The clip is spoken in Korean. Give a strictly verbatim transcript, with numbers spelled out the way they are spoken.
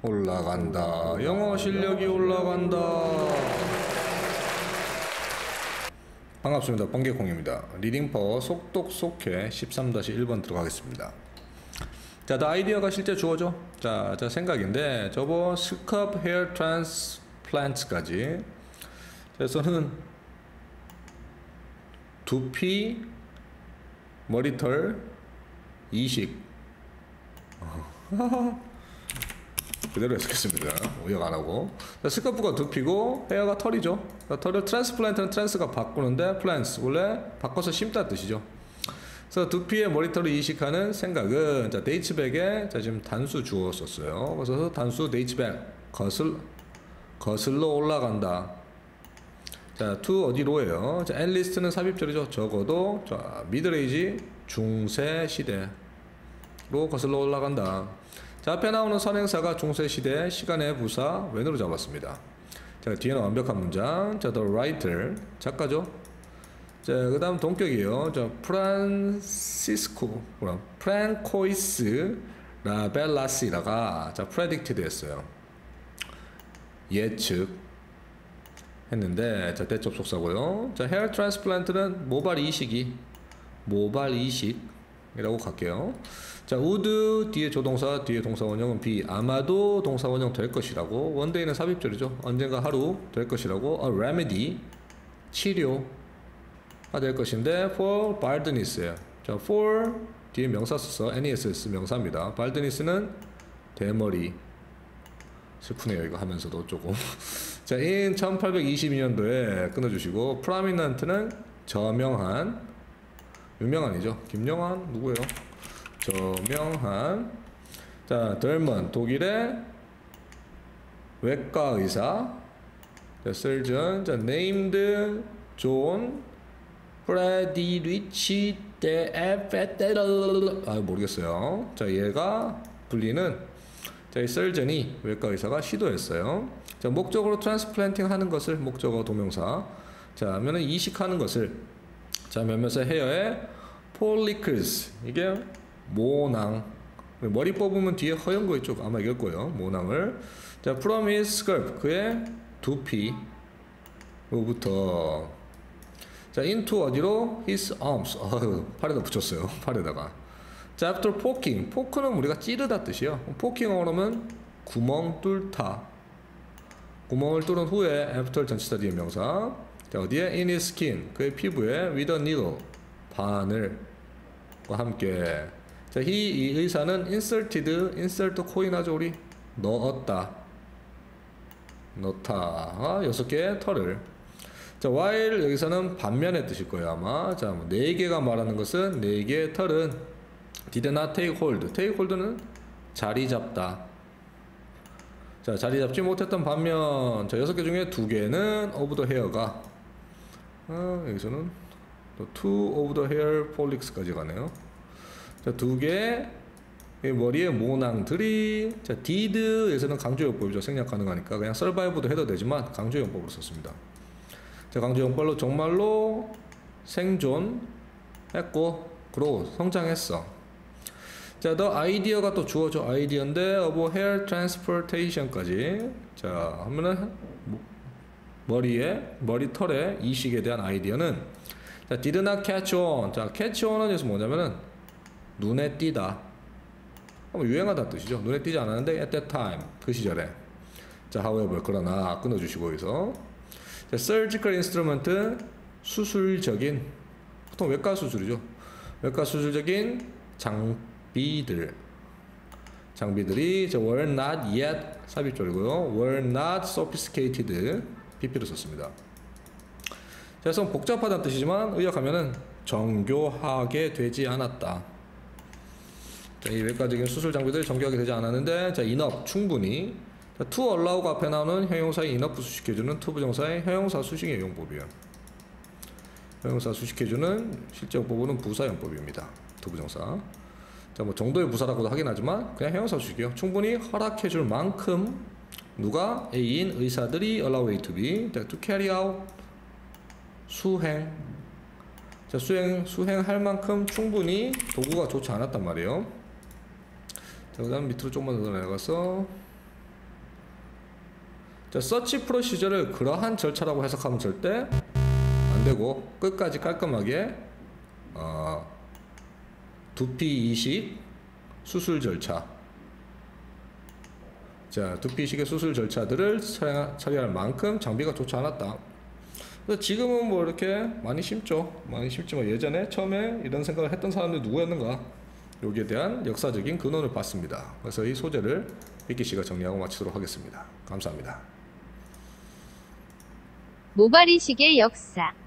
올라간다. 영어 실력이 올라간다. 반갑습니다. 번개콩입니다. 리딩퍼 속독 속회 십삼 일 번 들어가겠습니다. 자, 더 아이디어가 실제 주어져. 자, 자 생각인데 저거 스컵 헤어 트랜스플란트까지. 그래서는 두피, 머리털, 이식. 그대로 해석했습니다. 오역 안 하고. 스카프가 두피고 헤어가 털이죠. 털을 트랜스플란트는 트랜스가 바꾸는데 플란스 원래 바꿔서 심다 뜻이죠. 그래서 두피에 머리털을 이식하는 생각은 자 데이츠백에 자 지금 단수 주어 썼어요. 그래서 단수 데이츠백 거슬 거슬러 올라간다. 자 to 어디로예요? 자 앨리스트는 삽입절이죠. 적어도 자 미들에이지 중세 시대로 거슬러 올라간다. 자, 앞에 나오는 선행사가 중세시대 시간의 부사 when으로 잡았습니다. 자, 뒤에는 완벽한 문장. 자, the writer 작가죠. 자, 그 다음 동격이에요. 자, 프란시스코 뭐라 프랑코이스 라벨라시라가 자, predicted 했어요. 예측 했는데 자, 대접속사고요. 자, hair transplant는 모발 이식이 모발 이식이라고 갈게요. 자, would 뒤에 조동사 뒤에 동사원형은 be 아마도 동사원형 될 것이라고. one day는 삽입절이죠. 언젠가 하루 될 것이라고. a remedy 치료가 될 것인데 for baldness예요. 자, for 뒤에 명사 써서 ness 명사입니다. baldness는 대머리. 슬프네요 이거 하면서도 조금. 자, in 천팔백이십이 년도에 끊어주시고 prominent는 저명한 유명한이죠. 김영한 누구예요? 저명한. 자, 덜먼 독일의 외과 의사. 자, surgeon. 자, named 존 프레디리치 데 에페테르 아 모르겠어요. 자, 얘가 불리는 자, 이 surgeon이 외과 의사가 시도했어요. 자, 목적으로 트랜스플란팅 하는 것을 목적어 동명사. 자, 하면은 이식하는 것을 자, 몇몇의 헤어에 폴리클스 이게 모낭. 머리 뽑으면 뒤에 허연 거 있죠. 아마 이걸 거예요. 모낭을. 자, from his scalp 그의 두피로부터. 자, into 어디로? his arms. 어휴, 팔에다 붙였어요. 팔에다가. 자, after poking. 포크는 우리가 찌르다 뜻이에요. 포킹어로 하면 구멍 뚫다. 구멍을 뚫은 후에 after 전치사 뒤에 명사. 자, 어디에? in his skin. 그의 피부에 with a needle. 바늘과 함께. 자, 이, 이 의사는 inserted, insert 코인 하죠, 우리? 넣었다. 넣다. 아, 여섯 개의 털을. 자, while 여기서는 반면의 뜻일 거예요, 아마. 자, 뭐, 네 개가 말하는 것은 네 개의 털은 did not take hold. take hold는 자리 잡다. 자, 자리 잡지 못했던 반면, 자, 여섯 개 중에 두 개는 of the hair가, 아, 여기서는 two of the hair follicles까지 가네요. 자, 두 개 머리의 모낭들이 자, did에서는 강조용법이죠. 생략 가능하니까 그냥 survive도 해도 되지만 강조용법으로 썼습니다. 자, 강조용법로 정말로 생존했고 그러고 성장했어. 자, the idea가 또 주어져. 아이디어인데 of hair transportation까지. 자, 하면은 머리에 머리털의 이식에 대한 아이디어는 자, did not catch on. 자, catch on은 여기서 뭐냐면은 눈에 띄다. 뭐 유행하다 뜻이죠. 눈에 띄지 않았는데 at that time 그 시절에. 자, however 그러나 끊어주시고 여기서. 자, surgical instrument 수술적인 보통 외과 수술이죠. 외과 수술적인 장비들 장비들이 자, were not yet 삽입절이고요. were not sophisticated 피피를 썼습니다. 자, 그래서 복잡하다는 뜻이지만 의역하면은 정교하게 되지 않았다. 자, 이 외과적인 수술 장비들 정교하게 되지 않았는데 자, enough 충분히. 자, to allow가 앞에 나오는 형용사의 enough 수식해주는 to 부정사의 형용사 수식의 용법이에요. 형용사 수식해주는 실제 용법은 부사 용법입니다. to 부정사. 자, 뭐 정도의 부사라고도 하긴 하지만 그냥 형용사 수식이요. 충분히 허락해줄 만큼 누가 A인 의사들이 allow A to B. 자, to carry out 수행. 자, 수행 수행할 만큼 충분히 도구가 좋지 않았단 말이에요. 자, 그 다음 밑으로 조금만 더 내려가서 자, 서치 프로시저를 그러한 절차라고 해석하면 절대 안 되고 끝까지 깔끔하게 어, 두피 이식 수술 절차. 자, 두피 이식의 수술 절차들을 처리할 만큼 장비가 좋지 않았다. 그래서 지금은 뭐 이렇게 많이 심죠. 많이 심지만 예전에 처음에 이런 생각을 했던 사람들이 누구였는가? 여기에 대한 역사적인 근원을 봤습니다. 그래서 이 소재를 비키 씨가 정리하고 마치도록 하겠습니다. 감사합니다. 모발이식의 역사